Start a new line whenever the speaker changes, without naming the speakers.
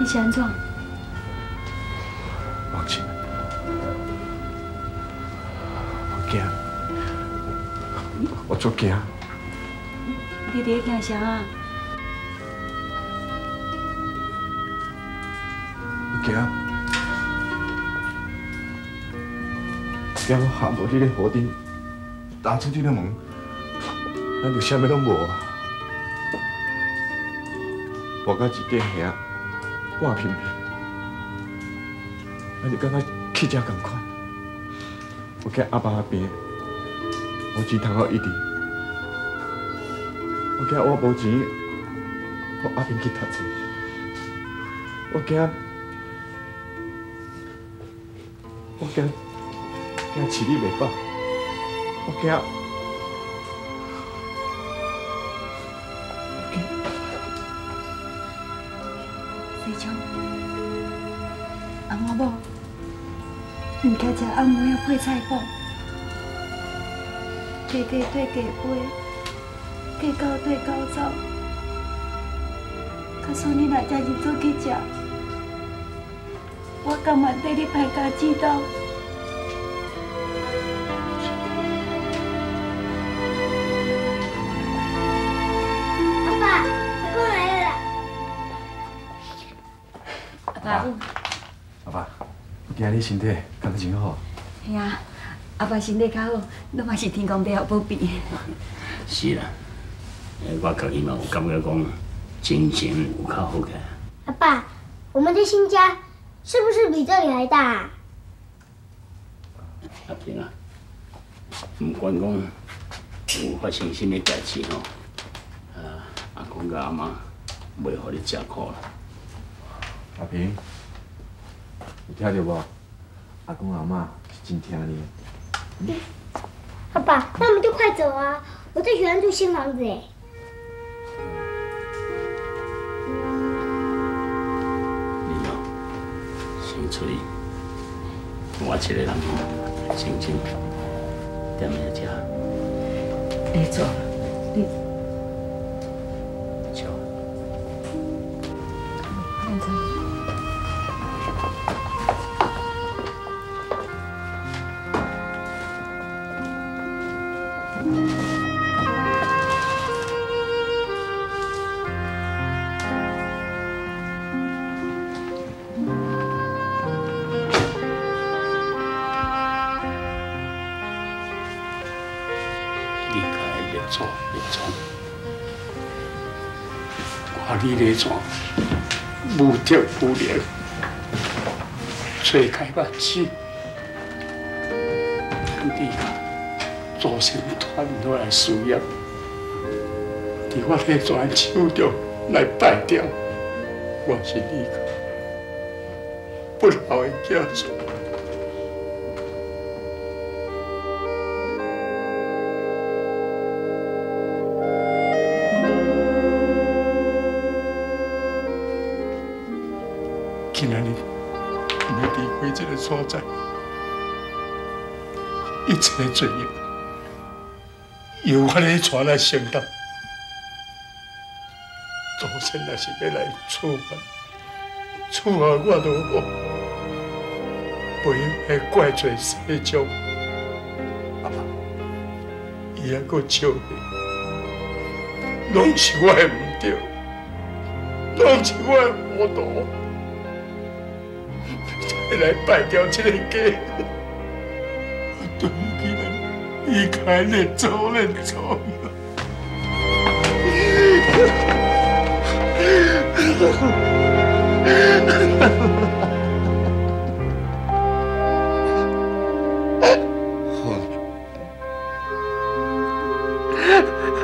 是安怎？
放心，我惊，我足惊。
你伫惊啥啊？
我惊，我下无这个河顶，踏出这个门，咱就啥物拢无啊！活到一个兄半平平，咱就敢若乞食同款。我惊阿爸阿病，无钱通好医治。我惊我无钱，互阿平去读书。我惊饲你袂饱。我惊。
阿嬷某，唔该食暗暝啊配菜脯，加鸡对鸡飞，加狗对狗走。可算你若家己做去食，我甘愿缀你歹家指导。
阿爸，阿公来了。
阿爸，
阿爸，今日你身体感觉真好。
是啊，阿爸身体较好，拢嘛是天公地孝保庇。
是啦，我家己嘛有感觉讲，精神有较好起来。
阿爸，我们的新家是不是比这里还大啊？
阿平啊，不管讲有发生什么代志吼，阿公甲阿妈袂互你吃苦啦。
阿平，有听到无？阿公阿妈是真听你。
阿爸，那我们就快走啊！我最喜欢住新房子哎。
你哦，先出去，我一个人静静踮遐食。
你做，你
笑。
安怎？
你家的日子日子，看你咧怎无德无良，吹开目子，你家造成团落来事业，伫我咧全手中来败掉，我是你家不老的家属。今仔日要离开这个所在，一切罪孽由我来带来承担。祖先若是要来处罚我就好，不应该怪罪世上。阿爸，伊还阁笑你，拢是我的唔对，拢是我的糊涂。来败掉这个家，对不起咱离开认错认错。
好，